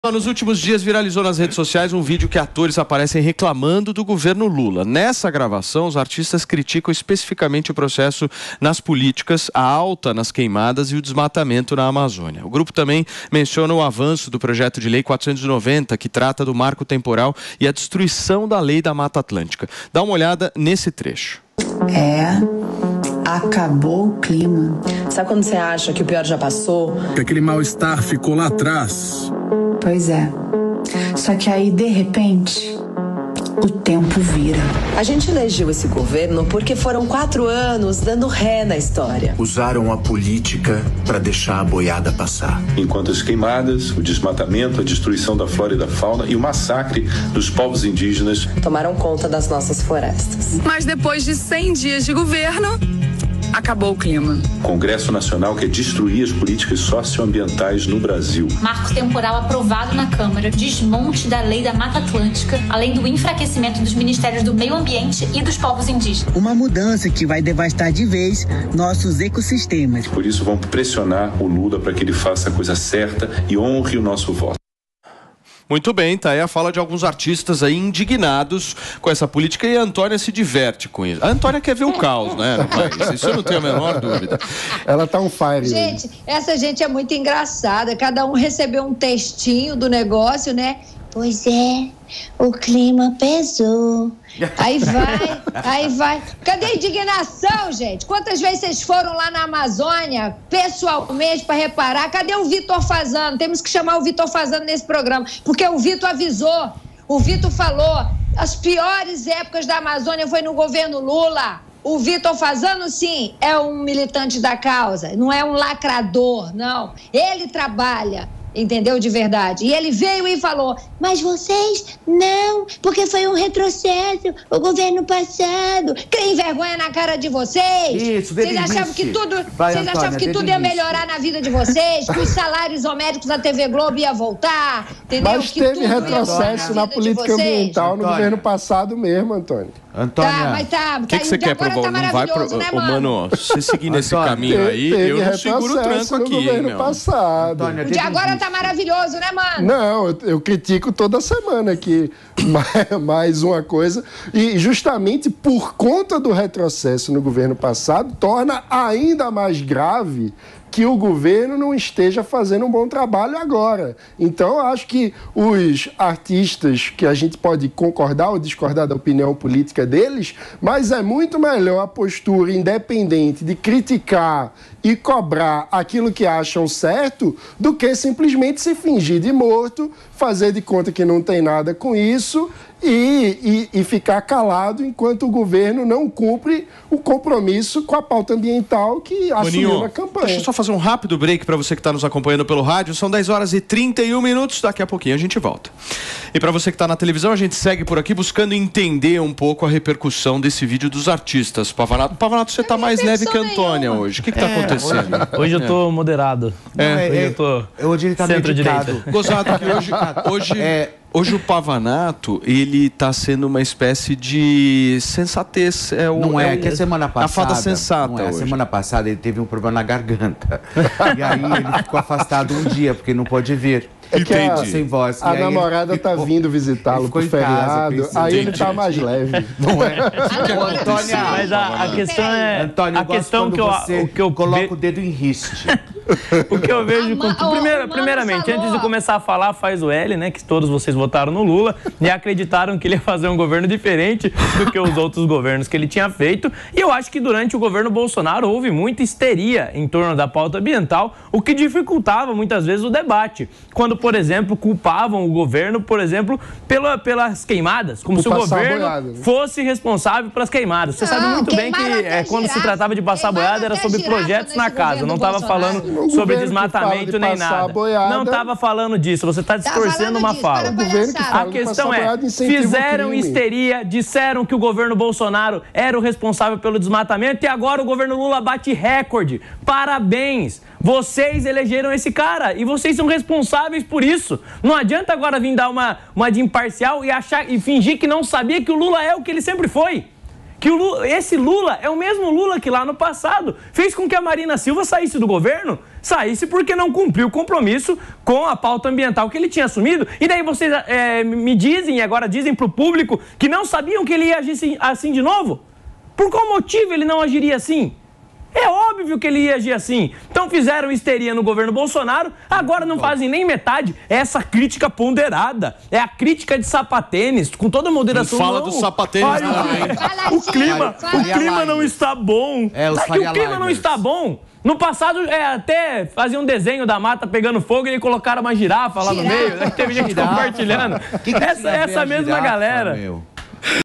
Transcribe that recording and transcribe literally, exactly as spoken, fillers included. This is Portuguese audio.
Nos últimos dias viralizou nas redes sociais um vídeo que atores aparecem reclamando do governo Lula. Nessa gravação, os artistas criticam especificamente o processo nas políticas, a alta nas queimadas e o desmatamento na Amazônia. O grupo também menciona o avanço do projeto de lei quatrocentos e noventa, que trata do marco temporal e a destruição da lei da Mata Atlântica. Dá uma olhada nesse trecho. É, acabou o clima. Sabe quando você acha que o pior já passou? Que aquele mal-estar ficou lá atrás. Pois é. Só que aí, de repente, o tempo vira. A gente elegeu esse governo porque foram quatro anos dando ré na história. Usaram a política para deixar a boiada passar. Enquanto as queimadas, o desmatamento, a destruição da flora e da fauna e o massacre dos povos indígenas tomaram conta das nossas florestas. Mas depois de cem dias de governo, acabou o clima. Congresso Nacional quer destruir as políticas socioambientais no Brasil. Marco temporal aprovado na Câmara, desmonte da lei da Mata Atlântica, além do enfraquecimento dos ministérios do meio ambiente e dos povos indígenas. Uma mudança que vai devastar de vez nossos ecossistemas. Por isso vamos pressionar o Lula para que ele faça a coisa certa e honre o nosso voto. Muito bem, tá aí a fala de alguns artistas aí indignados com essa política e a Antônia se diverte com isso. A Antônia quer ver o caos, né? Mas isso eu não tenho a menor dúvida. Ela tá on fire. Gente, essa gente é muito engraçada. Cada um recebeu um textinho do negócio, né? Pois é, o clima pesou. Aí vai, aí vai. Cadê a indignação, gente? Quantas vezes vocês foram lá na Amazônia, pessoalmente, para reparar? Cadê o Vitor Fasano? Temos que chamar o Vitor Fasano nesse programa, porque o Vitor avisou, o Vitor falou, as piores épocas da Amazônia foi no governo Lula. O Vitor Fasano, sim, é um militante da causa, não é um lacrador, não. Ele trabalha. Entendeu? De verdade. E ele veio e falou, mas vocês não, porque foi um retrocesso, o governo passado. Criem vergonha na cara de vocês. Isso, vocês achavam que tudo, Vai, vocês Antônia, achavam que tudo ia melhorar na vida de vocês, que os salários homéricos da T V Globo ia voltar, entendeu? Mas que teve retrocesso na, na política ambiental no governo passado mesmo, Antônio. Antônia. Tá, mas tá. O que, que você quer provar? Tá não vai pro... né, Ô, mano, se seguir nesse Antônia, caminho aí, teve eu não seguro o tranco aqui, no governo hein, passado. Antônia, o de agora tá maravilhoso, né, mano? Não, eu, eu critico toda semana aqui mais uma coisa. E justamente por conta do retrocesso no governo passado, torna ainda mais grave que o governo não esteja fazendo um bom trabalho agora. Então, eu acho que os artistas, que a gente pode concordar ou discordar da opinião política deles, mas é muito melhor a postura independente de criticar e cobrar aquilo que acham certo do que simplesmente se fingir de morto, fazer de conta que não tem nada com isso e, e, e ficar calado enquanto o governo não cumpre o compromisso com a pauta ambiental que assumiu Maninho, na campanha. Deixa eu só fazer um rápido break para você que está nos acompanhando pelo rádio. São dez horas e trinta e um minutos. Daqui a pouquinho a gente volta. E para você que está na televisão, a gente segue por aqui buscando entender um pouco a repercussão desse vídeo dos artistas. Pavanato, Pavanato, você está mais leve que a Antônia hoje. O que está é, acontecendo? Hoje, hoje eu tô moderado. É, hoje é, eu tô hoje ele tá centro-direita. Gozado que hoje... hoje é, Hoje o Pavanato, ele tá sendo uma espécie de sensatez. É o, não é, é que a semana passada... A fada sensata não é, hoje. A semana passada ele teve um problema na garganta. E aí ele ficou afastado um dia, porque não pôde vir. É que a, sem voz. a namorada tá ficou, vindo visitá-lo pro feriado, casa, aí ele tá mais leve. Não é? Antônia, mas a, a questão é... Antônio, a questão que eu, você o que eu coloca ve... o dedo em riste. O que eu vejo... Com... Primeiro, primeiramente, antes de começar a falar, faz o L, né? Que todos vocês votaram no Lula e acreditaram que ele ia fazer um governo diferente do que os outros governos que ele tinha feito. E eu acho que durante o governo Bolsonaro houve muita histeria em torno da pauta ambiental, o que dificultava muitas vezes o debate. Quando, por exemplo, culpavam o governo, por exemplo, pela, pelas queimadas, como por se o governo boiada, né? fosse responsável pelas queimadas. Você não, sabe muito bem que é, quando girafa, se tratava de passar boiada era sobre projetos na casa, não estava falando sobre desmatamento nem nada. Boiada, não estava falando disso, você está distorcendo uma disso, fala. A questão é, fizeram histeria, disseram que o governo Bolsonaro era o responsável pelo desmatamento e agora o governo Lula bate recorde. Parabéns! Vocês elegeram esse cara e vocês são responsáveis por isso. Não adianta agora vir dar uma, uma de imparcial e, achar, e fingir que não sabia que o Lula é o que ele sempre foi. que o Lula, esse Lula é o mesmo Lula que lá no passado fez com que a Marina Silva saísse do governo. Saísse porque não cumpriu o compromisso com a pauta ambiental que ele tinha assumido. E daí vocês é, me dizem, e agora dizem para o público, que não sabiam que ele ia agir assim, assim de novo? Por qual motivo ele não agiria assim? É óbvio que ele ia agir assim. Então fizeram histeria no governo Bolsonaro, agora não fazem nem metade. É essa crítica ponderada. É a crítica de sapatênis, com toda a moderação. Não fala não. do sapatênis, Ai, não, o, o clima, o clima não está bom. É, os Tá que o clima não Liners. está bom. No passado, é, até fazia um desenho da mata pegando fogo e colocaram uma girafa lá no meio. Né? Teve gente Girafa? compartilhando. Que que essa tinha a ver essa a mesma girafa, galera. meu?